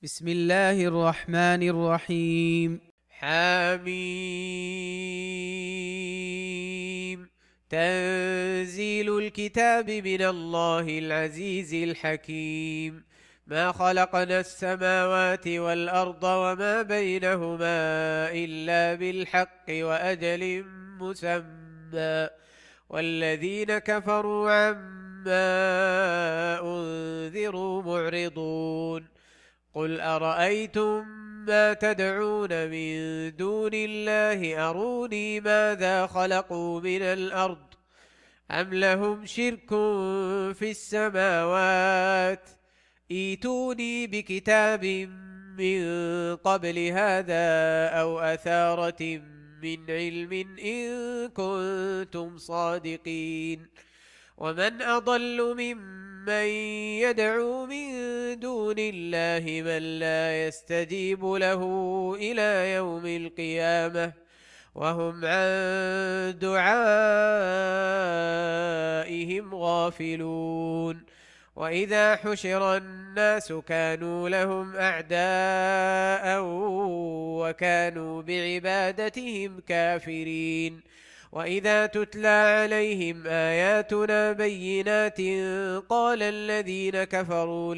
بسم الله الرحمن الرحيم. حميم. تنزيل الكتاب من الله العزيز الحكيم. ما خلقنا السماوات والأرض وما بينهما إلا بالحق وأجل مسمى، والذين كفروا عما أنذروا معرضون. قل أرأيتم ما تدعون من دون الله أروني ماذا خلقوا من الأرض أم لهم شرك في السماوات ائتوني بكتاب من قبل هذا أو أثارة من علم إن كنتم صادقين. ومن أضل ممن يدعو من دون الله من لا يستجيب له إلى يوم القيامة وهم عن دعائهم غافلون. وإذا حشر الناس كانوا لهم أعداء وكانوا بعبادتهم كافرين. وإذا تتلى عليهم آياتنا بينات قال الذين كفروا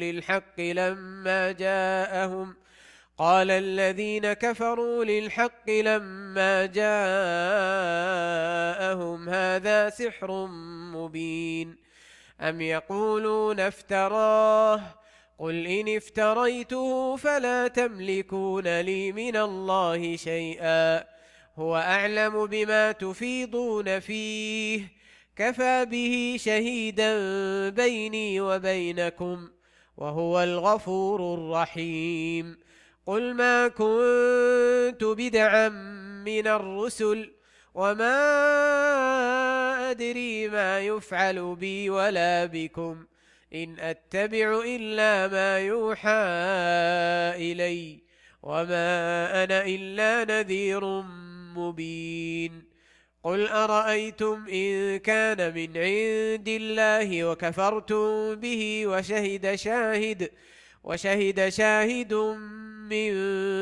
للحق لما جاءهم هذا سحر مبين أم يقولون افتراه قل إن افتريته فلا تملكون لي من الله شيئا هو أعلم بما تفيضون فيه كفى به شهيدا بيني وبينكم وهو الغفور الرحيم. قل ما كنت بدعا من الرسل وما أدري ما يفعل بي ولا بكم إن أتبع إلا ما يوحى إلي وما أنا إلا نذير مبين. قل أرأيتم إن كان من عند الله وكفرتم به وشهد شاهد من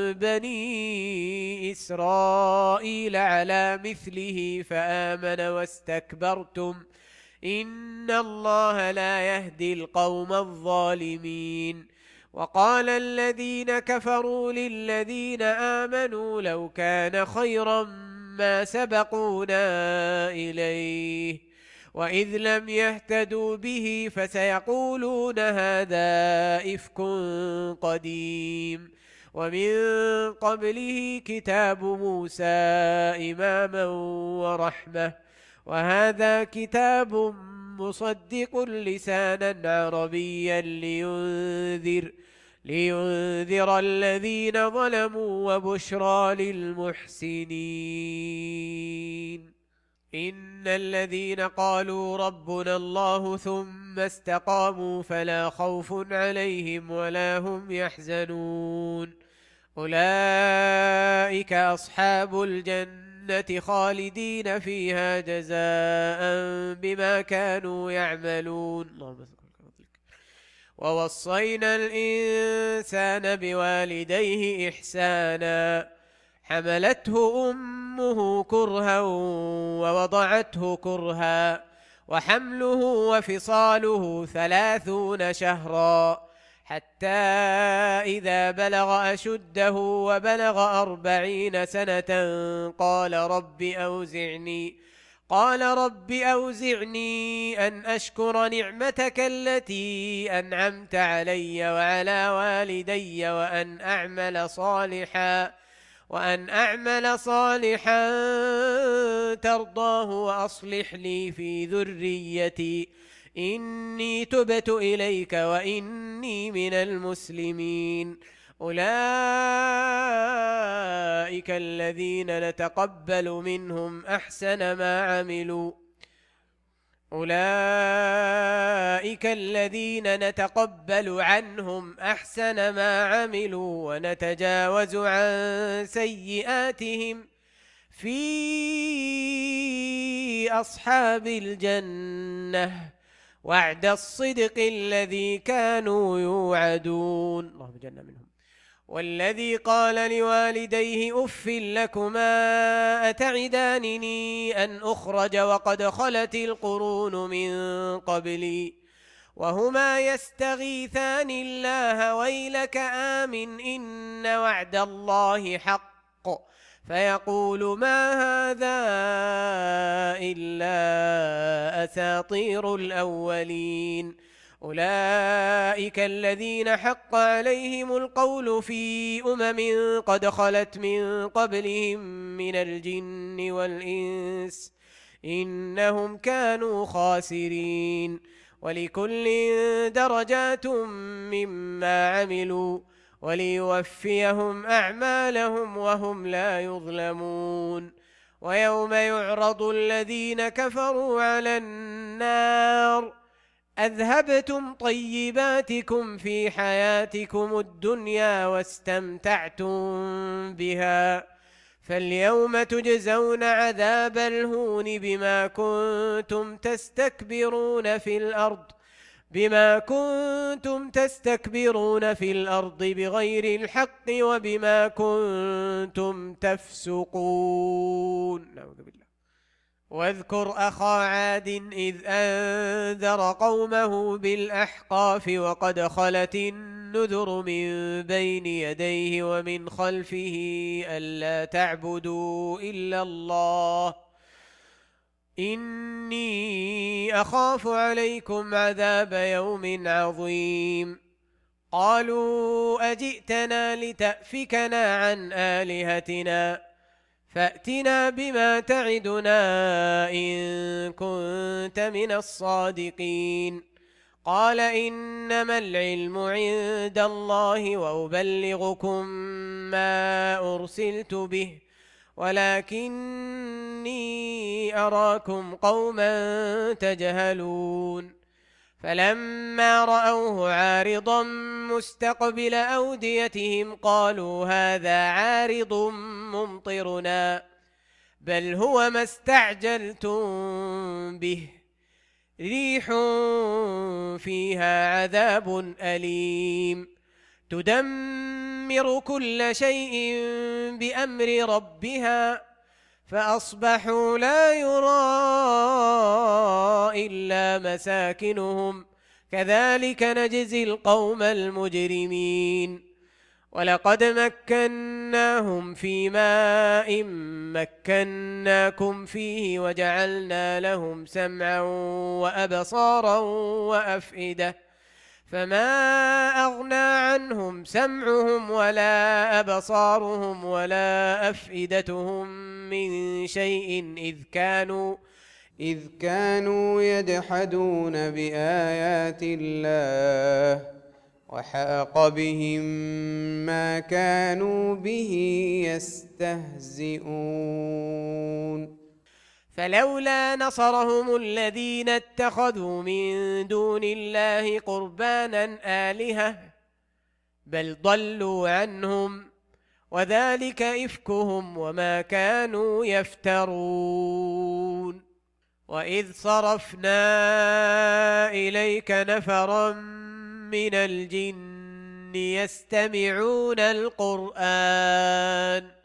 بني إسرائيل على مثله فآمن واستكبرتم إن الله لا يهدي القوم الظالمين. وقال الذين كفروا للذين آمنوا لو كان خيرا ما سبقونا إليه وإذ لم يهتدوا به فسيقولون هذا إفك قديم. ومن قبله كتاب موسى إماما ورحمة وهذا كتاب مصدق لسانا عربيا لينذر الذين ظلموا وبشرى للمحسنين. إن الذين قالوا ربنا الله ثم استقاموا فلا خوف عليهم ولا هم يحزنون أولئك أصحاب الجنة خالدين فيها جزاء بما كانوا يعملون. اللهم ووصينا الإنسان بوالديه إحسانا حملته أمه كرها ووضعته كرها وحمله وفصاله 30 شهرا حتى إذا بلغ أشده وبلغ 40 سنة قال رب أوزعني أن أشكر نعمتك التي أنعمت علي وعلى والدي وأن أعمل صالحا ترضاه وأصلح لي في ذريتي إني تبت إليك وإني من المسلمين. أولئك الذين نتقبل عنهم أحسن ما عملوا ونتجاوز عن سيئاتهم في أصحاب الجنة وعد الصدق الذي كانوا يوعدون. اللهم اجعلنا منهم. والذي قال لوالديه أف لكما أتعدانني أن أخرج وقد خلت القرون من قبلي وهما يستغيثان الله ويلك آمن إن وعد الله حق فيقول ما هذا إلا أساطير الأولين أولئك الذين حق عليهم القول في قد خلت من قبلهم من الجن والإنس إنهم كانوا خاسرين ولكل درجات مما عملوا وليوفيهم أعمالهم وهم لا يظلمون ويوم يعرض الذين كفروا على النار أذهبتم طيباتكم في حياتكم الدنيا واستمتعتم بها فاليوم تجزون عذاب الهون بما كنتم تستكبرون في الأرض بغير الحق وبما كنتم تفسقون. نعوذ بالله. واذكر أخا عاد إذ أنذر قومه بالأحقاف وقد خلت النذر من بين يديه ومن خلفه ألا تعبدوا إلا الله إني أخاف عليكم عذاب يوم عظيم قالوا أجئتنا لتأفكنا عن آلهتنا فأتنا بما تعدنا إن كنت من الصادقين قال إنما العلم عند الله وأبلغكم ما أرسلت به ولكني أراكم قوما تجهلون فلما رأوه عارضا مستقبل أوديتهم قالوا هذا عارض ممطرنا بل هو ما استعجلتم به ريح فيها عذاب أليم تدمر كل شيء بأمر ربها فأصبحوا لا يرى إلا مساكنهم كذلك نجزي القوم المجرمين ولقد مكناهم في ماء مكناكم فيه وجعلنا لهم سمعا وأبصارا وأفئدة فما أغنى عنهم سمعهم ولا أبصارهم ولا أفئدتهم من شيء إذ كانوا يجحدون بآيات الله وحاق بهم ما كانوا به يستهزئون فلولا نصرهم الذين اتخذوا من دون الله قربانا آلهة بل ضلوا عنهم وذلك إفكهم وما كانوا يفترون وإذ صرفنا إليك نفرا من الجن يستمعون القرآن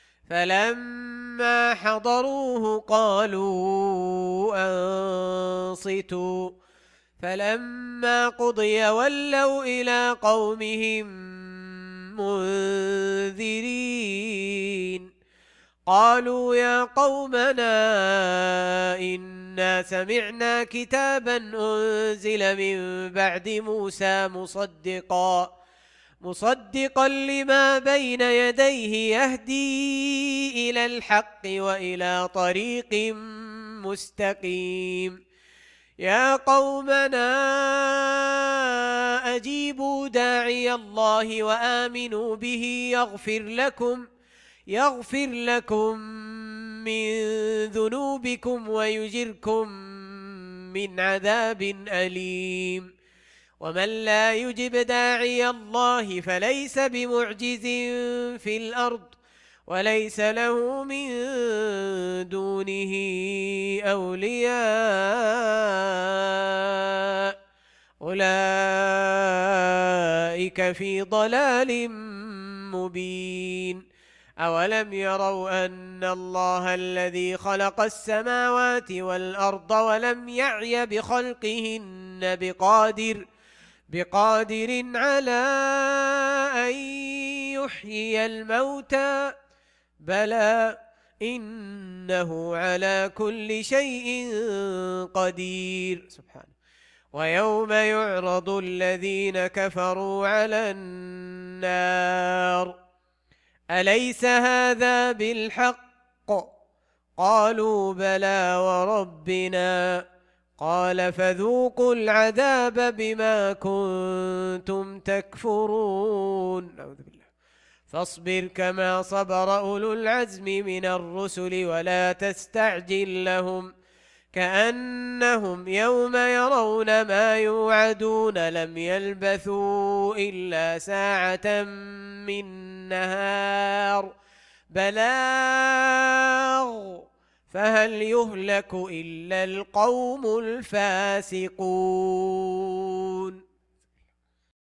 فلما حضروه قالوا أنصتوا فلما قضي ولوا إلى قومهم منذرين قالوا يا قومنا إنا سمعنا كتابا أنزل من بعد موسى مصدقا لما بين يديه يهدي إلى الحق وإلى طريق مستقيم يا قومنا أجيبوا داعي الله وآمنوا به يغفر لكم من ذنوبكم ويجركم من عذاب أليم ومن لا يجب داعي الله فليس بمعجز في الأرض وليس له من دونه أولياء أولئك في ضلال مبين أولم يروا أن الله الذي خلق السماوات والأرض ولم يعي بخلقهن بقادر على أن يحيي الموتى بلى إنه على كل شيء قدير سبحانه ويوم يعرض الذين كفروا على النار أليس هذا بالحق قالوا بلى وربنا قال فذوقوا العذاب بما كنتم تكفرون نعوذ بالله فاصبر كما صبر أولو العزم من الرسل ولا تستعجل لهم كأنهم يوم يرون ما يوعدون لم يلبثوا إلا ساعة من نهار بلاغ فهل يهلك إلا القوم الفاسقون